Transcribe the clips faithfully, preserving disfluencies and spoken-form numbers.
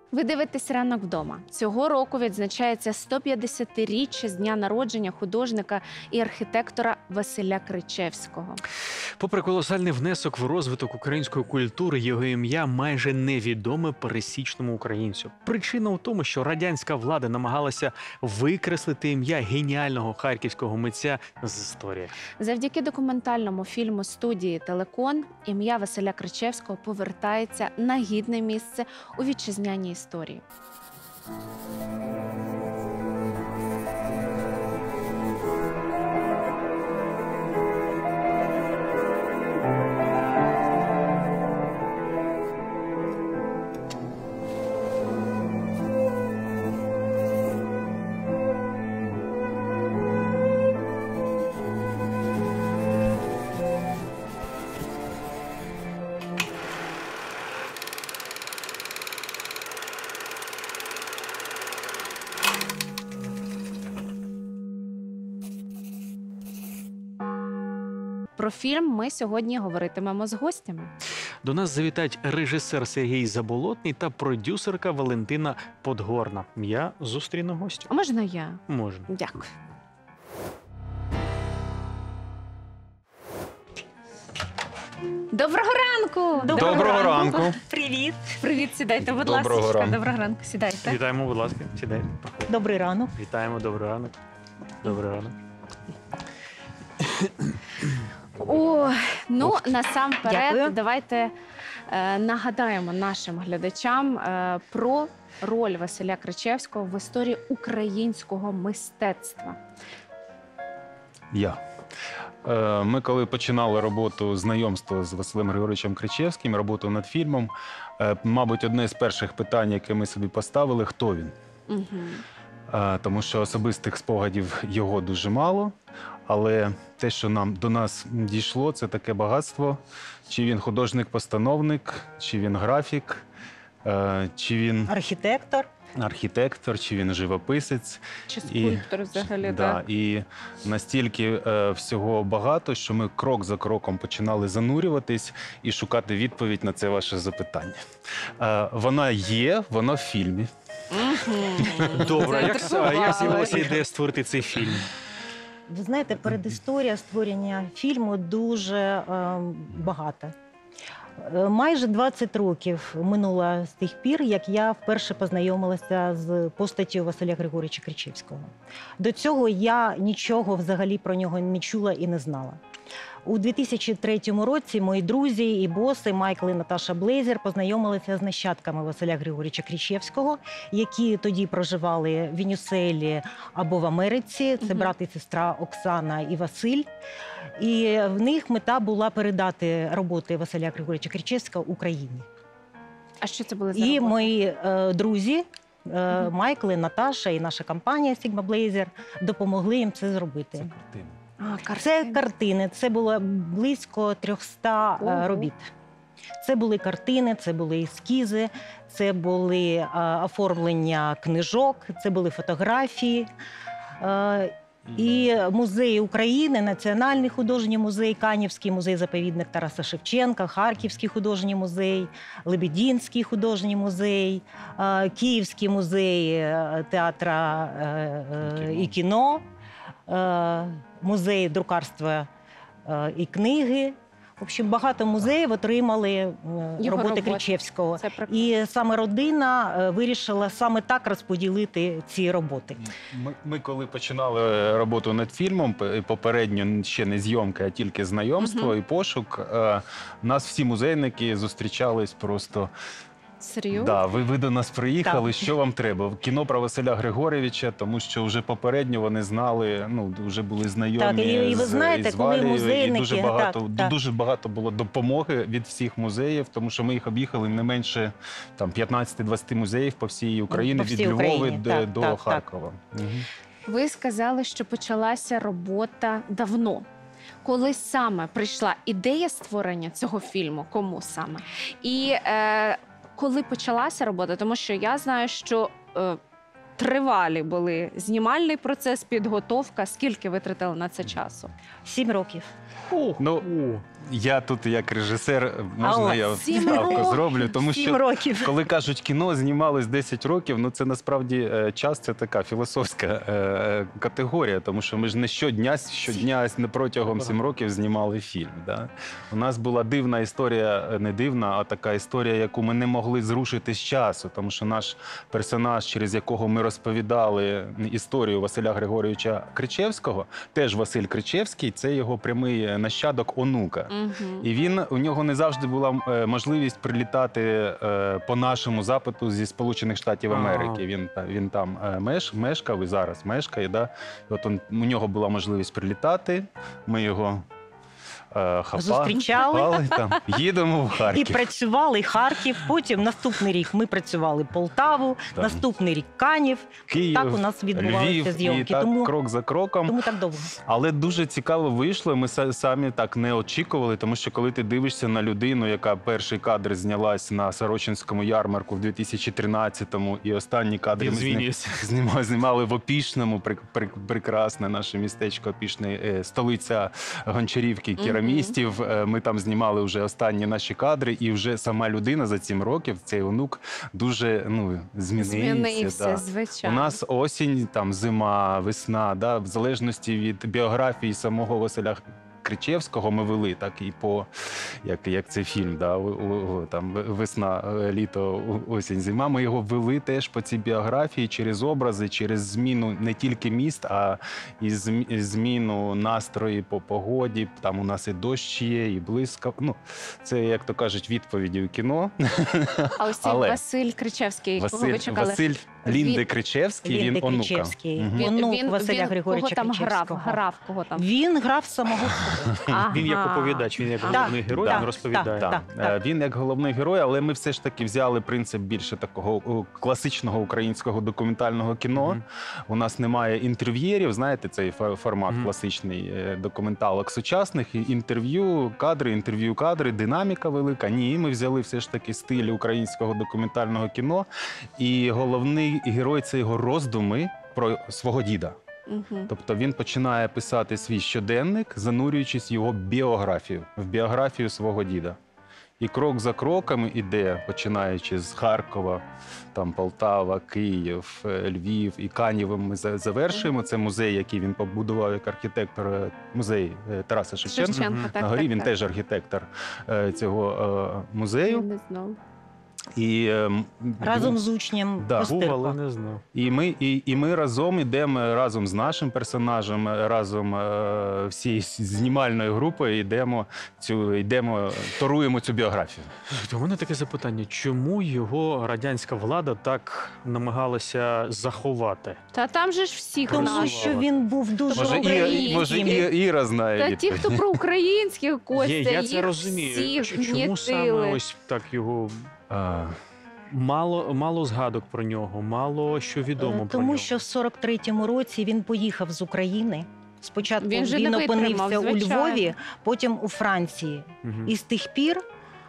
Ви дивитесь «Ранок вдома». Цього року відзначається сто п'ятдесятиріччя з дня народження художника і архітектора Василя Кричевського. Попри колосальний внесок в розвиток української культури, його ім'я майже невідоме пересічному українцю. Причина у тому, що радянська влада намагалася викреслити ім'я геніального харківського митця з історії. Завдяки документальному фільму студії «Телекон» ім'я Василя Кричевського повертається на гідне місце у вітчизняній історії. Про фільм ми сьогодні говоритимемо з гостями. До нас завітають режисер Сергій Заболотний та продюсерка Валентина Подгорна. Я зустріну гостю. А можна я? Можна. Дякую. Доброго ранку! Доброго, Доброго ранку. ранку! Привіт! Привіт, сідайте, будь Доброго ласка. ранку. Доброго ранку, сідайте. Вітаємо, будь ласка, сідайте. Добрий ранок. Вітаємо, добрий ранок. Добрий ранок. О, ну, насамперед, Дякую. давайте е, нагадаємо нашим глядачам е, про роль Василя Кричевського в історії українського мистецтва. Я. Е, Ми коли починали роботу, знайомство з Василем Григоровичем Кричевським, роботу над фільмом, е, мабуть, одне з перших питань, яке ми собі поставили – хто він? Угу. Е, Тому що особистих спогадів його дуже мало, але те, що нам до нас дійшло, це таке багатство. Чи він художник-постановник, чи він графік, е, чи він Архітектор. архітектор, чи він живописець. Чи скульптор взагалі, да, так? І настільки е, всього багато, що ми крок за кроком починали занурюватись і шукати відповідь на це ваше запитання. Е, вона є, вона в фільмі. Добре, а як, а як Заінтригували. з'явилася ідея створити цей фільм? Ви знаєте, передісторія створення фільму дуже е, багата. Е, Майже двадцять років минуло з тих пір, як я вперше познайомилася з постаттю Василя Григоровича Кричевського. До цього я нічого взагалі про нього не чула і не знала. У дві тисячі третьому році мої друзі і боси Майкл і Наташа Блейзер познайомилися з нащадками Василя Григоровича Кричевського, які тоді проживали в Венесуелі або в Америці. Це Мгм. брат і сестра Оксана і Василь. І в них мета була передати роботи Василя Григоровича Кричевського Україні. А що це були за І роботи? мої е, друзі, е, Мгм. Майкл і Наташа, і наша компанія Sigma Blazer допомогли їм це зробити. Це картина. А, Це картини. картини, це було близько трьохста е, Ого. робіт. Це були картини, це були ескізи, це були е, оформлення книжок, це були фотографії. Е, І музеї України, Національний художній музей, Канівський музей-заповідник Тараса Шевченка, Харківський художній музей, Лебединський художній музей, е, Київський музей е, театра е, е, і кіно, е, музей друкарства е, і книги. В общем, багато музеїв отримали е, Його роботи роботи. Кричевського. Це прикольно. І саме родина е, вирішила саме так розподілити ці роботи. Ми, ми коли починали роботу над фільмом, п- попередньо ще не зйомка, а тільки знайомство Мгм. і пошук, е, нас всі музейники зустрічались просто. Серйозно? Да, ви, ви до нас приїхали, Так. що вам треба? Кіно про Василя Григоровича, тому що вже попередньо вони знали, ну, вже були знайомі Так, і- і ви з, знаєте, із коли Валією, музейники- і дуже багато, так, так. дуже багато було допомоги від всіх музеїв, тому що ми їх об'їхали не менше там п'ятнадцять-двадцять музеїв по всій Україні, По від всій Львова Україні, до, так, до так, так. Харкова. Мгм. Ви сказали, що почалася робота давно. Коли саме прийшла ідея створення цього фільму? Кому саме? І е, коли почалася робота? Тому що я знаю, що е, тривалі були знімальний процес, підготовка. Скільки витратили на це часу? Сім років. Ну, О, Я тут як режисер, можна А, я сім ставку років. зроблю, тому Сім що років. коли кажуть, кіно знімалось десять років, ну це насправді е, час, це така філософська е, категорія, тому що ми ж не щодня, щодня не протягом сім років знімали фільм. Да? У нас була дивна історія, не дивна, а така історія, яку ми не могли зрушити з часу, тому що наш персонаж, через якого ми розповідали історію Василя Григорійовича Кричевського, теж Василь Кричевський, це його прямий нащадок онука. Угу. І він, у нього не завжди була е, можливість прилітати е, по нашому запиту зі Сполучених Штатів Ага. Америки. Він, та- він там е, меш, мешкав і зараз мешкає. Да? І от он, у нього була можливість прилітати, ми його е, хапа, Зустрічали. хапали, там, їдемо в І Харків. працювали Харків. Потім наступний рік ми працювали Полтаву, Так. наступний рік Канів. Київ, Так у нас відбувалися Львів, і зйомки. так Тому, крок за кроком. тому так довго. Але дуже цікаво вийшло. Ми са- самі так не очікували, тому що коли ти дивишся на людину, яка перший кадр знялась на Сорочинському ярмарку в дві тисячі тринадцятому, і останні кадри він ми зні- змінюється. знімали, знімали в Опішному, прик- прик- прекрасне наше містечко Опішне, е, столиця Гончарівки, Мгм. керамістів. Е, Ми там знімали вже останні наші кадри, і вже сама людина за сім років, цей онук, дуже ну, змінився. Змінився, да. звичайно. У нас осінь, там зима, весна, да, в залежності від біографії самого Василя Кричевського ми вели, так і по як, як цей фільм, да, у- у- там весна, е, літо, о- осінь, зима. Ми його вели теж по цій біографії через образи, через зміну не тільки міст, а і зм- і зміну настрої по погоді. Там у нас і дощ є, і блискав. Ну, це, як то кажуть, відповіді у кіно. А ось цей Але Василь Кричевський, кого ви Василь, чекали? Василь Лінди Він- Кричевський, Лінди він онука. Кричевський. Мгм. Він- онук Василя Григорійовича кого там грав, Кричевського. грав, кого там? Він грав самого себе. Ага. він як оповідач, він як Так, головний герой, так, він розповідає. так. Так, Е, він як головний герой, але ми все ж таки взяли принцип більше такого о, класичного українського документального кіно. Мгм. У нас немає інтерв'єрів, знаєте, цей фо- формат Мгм. класичний е, документалок сучасних. І інтерв'ю, кадри, інтерв'ю, кадри, динаміка велика. Ні, ми взяли все ж таки стиль українського документального кіно. І головний герой це його роздуми про свого діда. Мгм. Тобто він починає писати свій щоденник, занурюючись в його біографію, в біографію свого діда. І крок за кроком іде, починаючи з Харкова, там Полтава, Київ, е, Львів і Канівом ми за- завершуємо. Це музей, який він побудував як архітектор, е, музей е, Тараса Шевченка. Шевченка, Мгм. так, На горі так, він так. теж архітектор е, цього е, музею. Я не знав. І, е, м, Разом з учнем Да. Був, але Костирко. не знав. І ми, і, і ми разом йдемо разом з нашим персонажем, разом е, всією знімальною групою йдемо цю йдемо, торуємо цю біографію. У мене таке запитання: чому його радянська влада так намагалася заховати? Та там же ж всіх Тому наших. що він був дуже Може, і, український. може і, Іра знає Та ті, відповідь. хто про українських, Костя, Є, я їх це розумію. всіх Ч- Чому саме гнітили. ось так його А, мало, мало згадок про нього, мало що відомо Е, про Тому нього? що в сорок третьому році він поїхав з України. Спочатку Він він, же не опинився витримав, у звичайно. Львові, потім у Франції. Мгм. І з тих пір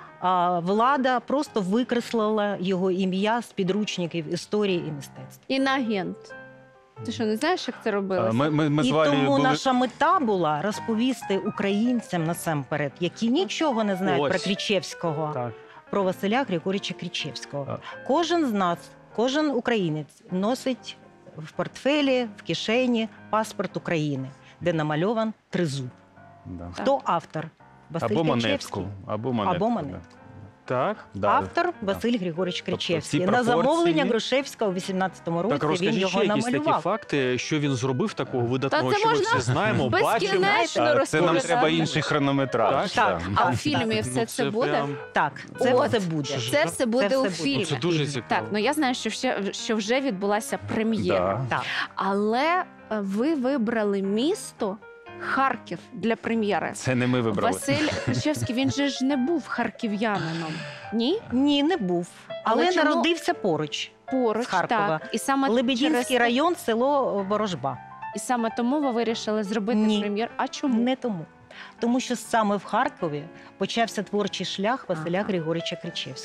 а, влада просто викреслила його ім'я з підручників історії і мистецтва. Інагент. Ти що, не знаєш, як це а, робилося? Ми, ми, ми з І Валею тому були... наша мета була розповісти українцям насамперед, які нічого не знають Ось. про Кричевського, Так. про Василя Григорійовича Кричевського. А. Кожен з нас, кожен українець носить в портфелі, в кишені паспорт України, де намальован тризуб. Да. Хто автор? Василь Або Кричевський. Монетку. Або Монетку. Або да. Монетку. Так? Да. Автор Василь Григорійович Тобто Кричевський. ці На пропорції- замовлення Грушевського у вісімнадцятому році Так він розкажіть ще його якісь такі намалював. факти, що він зробив такого видатного, це що ми можна все знаємо, бачимо. безкінечно А, це нам розповідати. треба інший хронометраж. Так. да. А в Так, фільмі так. все Ну, це буде? прям- Так, це От. все буде. Що ж, Це все буде все у буде. фільмі. Ну, це дуже Мгм. цікаво. Так, ну я знаю, що, ще, що вже відбулася прем'єра. Да. Так. Але е, ви вибрали місто Харків для прем'єри. Це не ми вибрали. Василь Кричевський, він же ж не був харків'янином. Ні? Ні, не був. Але, Але чому- народився поруч. Поруч, З Харкова. так. І саме, Лебедінський через... район, село Ворожба. і саме тому ви вирішили зробити Ні. прем'єр. А чому? Не тому. Тому що саме в Харкові почався творчий шлях Василя Ага. Григорійовича Кричевського.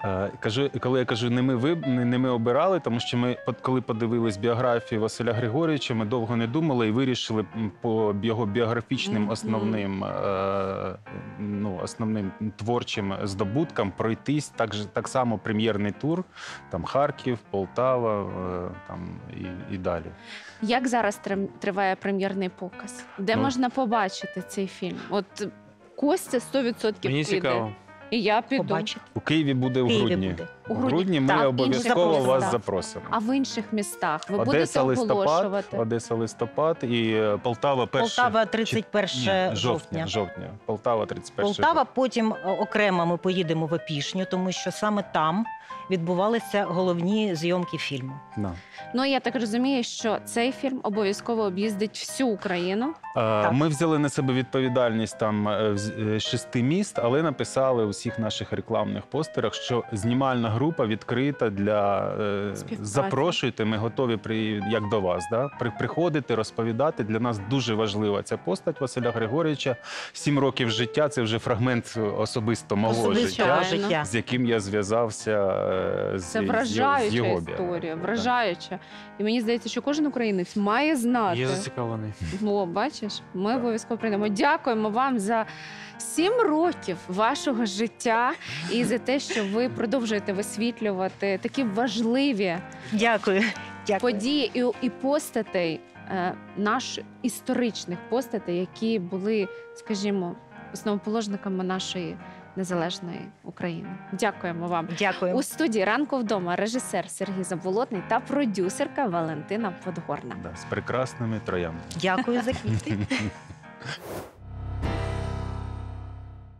Е, Кажу, коли я кажу, не ми виб... не не ми обирали, тому що ми, от коли подивились біографію Василя Григорійовича, ми довго не думали і вирішили м, по його біографічним Мгм. основним, е, ну, основним творчим здобуткам пройтись так, же- так само прем'єрний тур, там Харків, Полтава, е, там і, і далі. Як зараз трим- триває прем'єрний показ? Де Ну. можна побачити цей фільм? От Костя сто відсотків Мені піде. цікаво. І я піду. Побачити. У Києві буде В у Києві грудні. буде. У У грудні. грудні ми Так, обов'язково інших вас містах. запросимо. А в інших містах ви Одеса, будете листопад, оголошувати? Одеса, листопад і е, Полтава перше. Полтава тридцять перше Ні, жовтня. жовтня. Полтава тридцять перше Полтава, потім е, окремо ми поїдемо в Опішню, тому що саме там відбувалися головні зйомки фільму. Да. Ну я так розумію, що цей фільм обов'язково об'їздить всю Україну. Е, Ми взяли на себе відповідальність там е, з- е, шести міст, але написали у всіх наших рекламних постерах, що знімальна група відкрита для е, Співпраці. запрошуйте. Ми готові при як до вас. Да? При, приходити, розповідати. Для нас дуже важлива ця постать Василя Григорійовича. Сім років життя це вже фрагмент особисто мого Особистого життя, життя. з яким я зв'язався е, з, Це з, вражаюча з його історія, біографією. вражаюча. І мені здається, що кожен українець має знати. Я зацікавлений. О, бачиш, ми обов'язково прийдемо. Дякуємо вам за сім років вашого життя і за те, що ви продовжуєте висвітлювати такі важливі Дякую. Дякую. події і, і постатей, е, наш історичних постатей, які були, скажімо, основоположниками нашої незалежної України. Дякуємо вам. Дякую. У студії «Ранку вдома» режисер Сергій Заболотний та продюсерка Валентина Подгорна. Да, з прекрасними трояндами. Дякую за квіти.